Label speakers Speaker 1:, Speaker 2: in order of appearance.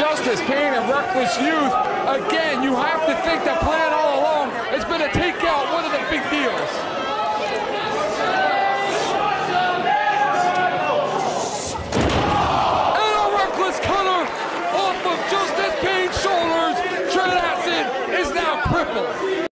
Speaker 1: Justice, Pain, and Reckless Youth. Again, you have to think the plan all along has been to take out one of the big deals. And a reckless cutter off of Justice Pain's shoulders. Trent is now crippled.